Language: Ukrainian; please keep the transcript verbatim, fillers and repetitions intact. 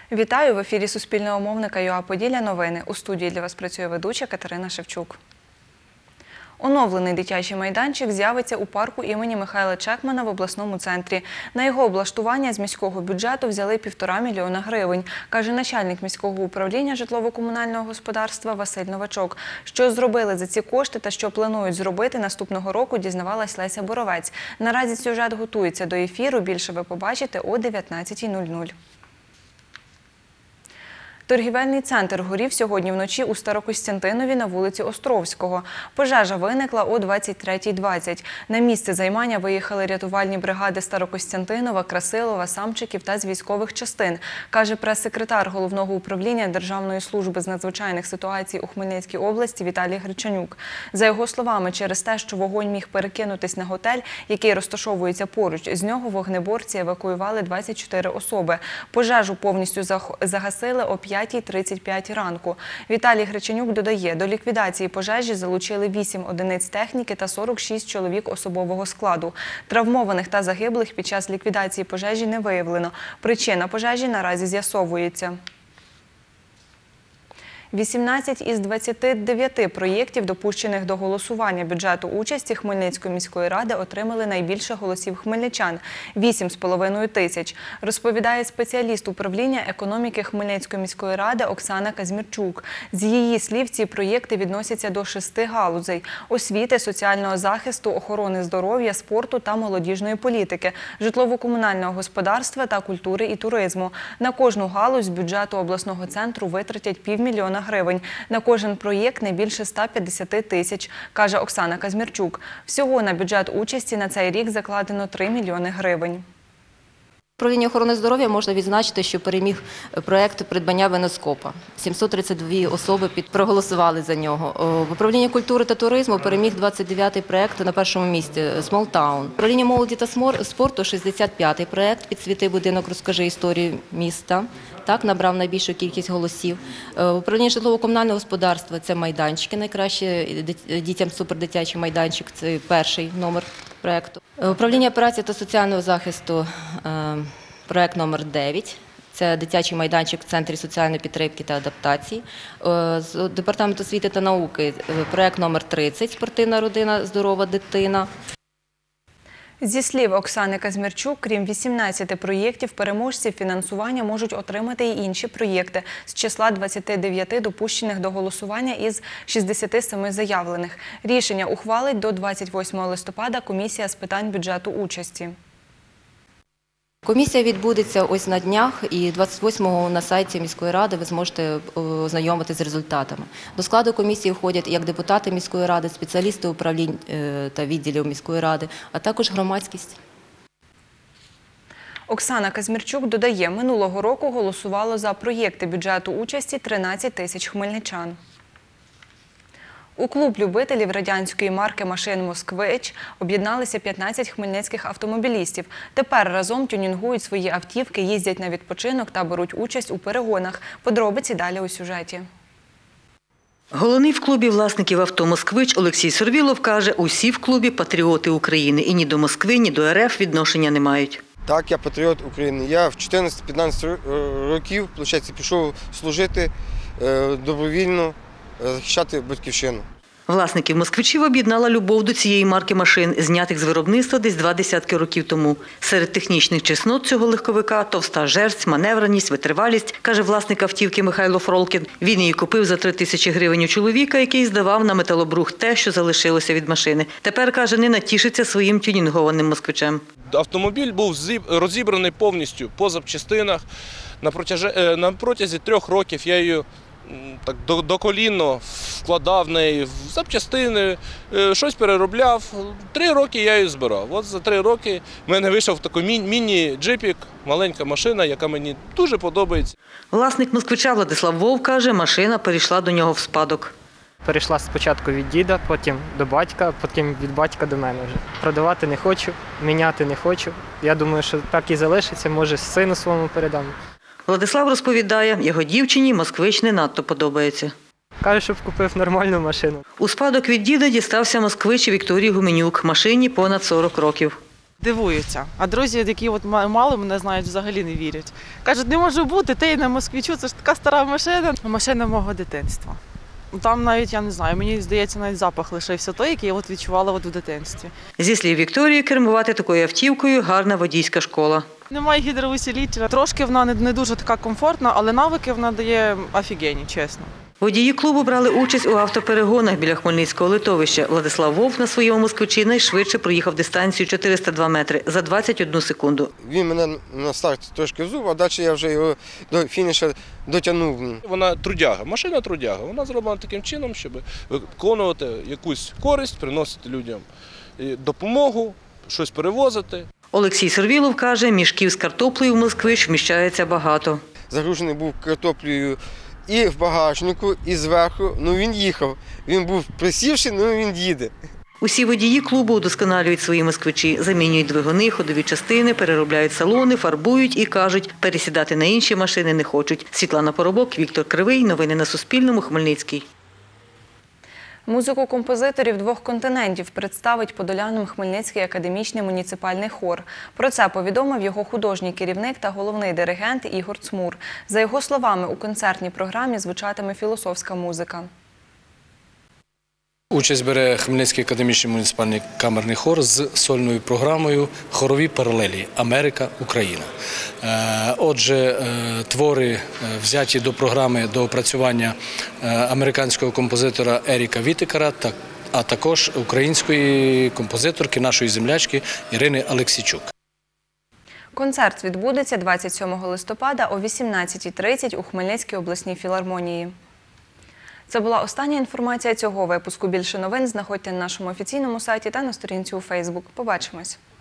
Вітаю! В ефірі Суспільного мовника ЮА Поділля новини. У студії для вас працює ведуча Катерина Шевчук. Оновлений дитячий майданчик з'явиться у парку імені Михайла Чекмана в обласному центрі. На його облаштування з міського бюджету взяли півтора мільйона гривень, каже начальник міського управління житлово-комунального господарства Василь Новачок. Що зробили за ці кошти та що планують зробити наступного року, дізнавалась Леся Боровець. Наразі сюжет готується до ефіру, більше ви побачите о дев'ятнадцятій нуль нуль. Торгівельний центр горів сьогодні вночі у Старокостянтинові на вулиці Островського. Пожежа виникла о двадцять третій двадцять. На місце займання виїхали рятувальні бригади Старокостянтинова, Красилова, Самчиків та з військових частин, каже прес-секретар Головного управління Державної служби з надзвичайних ситуацій у Хмельницькій області Віталій Гречанюк. За його словами, через те, що вогонь міг перекинутись на готель, який розташовується поруч, з нього вогнеборці евакуювали двадцять чотири особи. Пожежу повністю загасили о п'ятій тридцять п'ять ранку. Віталій Гречанюк додає, до ліквідації пожежі залучили вісім одиниць техніки та сорок шість чоловік особового складу. Травмованих та загиблих під час ліквідації пожежі не виявлено. Причина пожежі наразі з'ясовується. вісімнадцять із двадцяти дев'яти проєктів, допущених до голосування бюджету участі Хмельницької міської ради, отримали найбільше голосів хмельничан – вісім з половиною тисяч, розповідає спеціаліст управління економіки Хмельницької міської ради Оксана Казмірчук. З її слів, ці проєкти відносяться до шести галузей – освіти, соціального захисту, охорони здоров'я, спорту та молодіжної політики, житлово-комунального господарства та культури і туризму. На кожну галузь з бюджету обласного центру витратять півмільйона гривень. На кожен проєкт не більше ста п'ятдесяти тисяч, каже Оксана Казмірчук. Всього на бюджет участі на цей рік закладено три мільйони гривень. Управління охорони здоров'я можна відзначити, що переміг проєкт придбання веноскопа. сімсот тридцять дві особи проголосували за нього. В управлінні культури та туризму переміг двадцять дев'ятий проєкт на першому місці – Small Town. Управління молоді та спорту – шістдесят п'ятий проєкт «Підсвіти будинок, розкажи історію міста». Так, набрав найбільшу кількість голосів. Управління житлово-комунального господарства – це майданчики, найкраще дітям супердитячий майданчик – це перший номер проєкту. Управління праці та соціального захисту – проєкт номер дев'ять. Це дитячий майданчик в Центрі соціальної підтримки та адаптації. З Департаменту освіти та науки – проєкт номер тридцять «Спортивна родина, здорова дитина». Зі слів Оксани Казмірчук, крім вісімнадцяти проєктів, переможці фінансування можуть отримати й інші проєкти з числа двадцяти дев'яти допущених до голосування із шістдесяти семи заявлених. Рішення ухвалить до двадцять восьмого листопада комісія з питань бюджету участі. Комісія відбудеться ось на днях, і двадцять восьмого на сайті міської ради ви зможете ознайомитися з результатами. До складу комісії входять як депутати міської ради, спеціалісти управлінь та відділів міської ради, а також громадськість. Оксана Казмірчук додає, минулого року голосувало за проєкти бюджету участі тринадцять тисяч хмельничан. У клуб любителів радянської марки машин «Москвич» об'єдналися п'ятнадцять хмельницьких автомобілістів. Тепер разом тюнінгують свої автівки, їздять на відпочинок та беруть участь у перегонах. Подробиці далі у сюжеті. Головний в клубі власників авто «Москвич» Олексій Сорвілов каже, усі в клубі патріоти України і ні до Москви, ні до РФ відношення не мають. Так, я патріот України. Я в чотирнадцять-п'ятнадцять років, виходить, пішов служити добровільно, захищати батьківщину. Власників «Москвичів» об'єднала любов до цієї марки машин, знятих з виробництва десь два десятки років тому. Серед технічних чеснот цього легковика – товста жерсть, маневреність, витривалість, каже власник автівки Михайло Фролкін. Він її купив за три тисячі гривень у чоловіка, який здавав на металобрухт те, що залишилося від машини. Тепер, каже, не натішиться своїм тюнінгованим «Москвичем». Автомобіль був розібраний повністю по запчастинах. На протязі трьох років я її так доколінно вкладав в неї в запчастини, щось переробляв. Три роки я її збирав. От за три роки в мене вийшов такий міні-джипік, маленька машина, яка мені дуже подобається. Власник «Москвича» Владислав Вовк каже, машина перейшла до нього в спадок. Перейшла спочатку від діда, потім до батька, потім від батька до мене вже. Продавати не хочу, міняти не хочу. Я думаю, що так і залишиться, може сину своєму передам. Владислав розповідає, його дівчині «Москвич» не надто подобається. Каже, щоб купив нормальну машину. У спадок від діда дістався «Москвич» Вікторії Гуменюк. Машині понад сорок років. Дивуються. А друзі, які от мало мене знають, взагалі не вірять. Кажуть, не може бути, ти на москвичу, це ж така стара машина. Машина мого дитинства. Там навіть, я не знаю, мені здається, навіть запах лишився той, який я от відчувала от у дитинстві. Зі слів Вікторії, кермувати такою автівкою – гарна водійська школа. Немає гідроусилителя. Трошки вона не, не дуже така комфортна, але навики вона дає офігенні, чесно. Водії клубу брали участь у автоперегонах біля Хмельницького литовища. Владислав Вовк на своєму москвичі найшвидше проїхав дистанцію чотириста два метри за двадцять одну секунду. Він мене на старті трошки взув, а далі я вже його до фінішу дотягнув. Вона трудяга, машина трудяга. Вона зроблена таким чином, щоб виконувати якусь користь, приносити людям допомогу, щось перевозити. Олексій Сорвілов каже, мішків з картоплею в москвич вміщається багато. Загружений був картоплею і в багажнику, і зверху. Ну він їхав. Він був присівший, ну він їде. Усі водії клубу удосконалюють свої москвичі, замінюють двигуни, ходові частини, переробляють салони, фарбують і, кажуть, пересідати на інші машини не хочуть. Світлана Поробок, Віктор Кривий. Новини на Суспільному. Хмельницький. Музику композиторів двох континентів представить подолянам Хмельницький академічний муніципальний хор. Про це повідомив його художній керівник та головний диригент Ігор Цмур. За його словами, у концертній програмі звучатиме філософська музика. Участь бере Хмельницький академічний муніципальний камерний хор з сольною програмою «Хорові паралелі. Америка. Україна». Отже, твори взяті до програми до опрацювання американського композитора Еріка Вітекера, а також української композиторки, нашої землячки Ірини Алексійчук. Концерт відбудеться двадцять сьомого листопада о вісімнадцятій тридцять у Хмельницькій обласній філармонії. Це була остання інформація цього випуску. Більше новин знаходьте на нашому офіційному сайті та на сторінці у Фейсбук. Побачимось!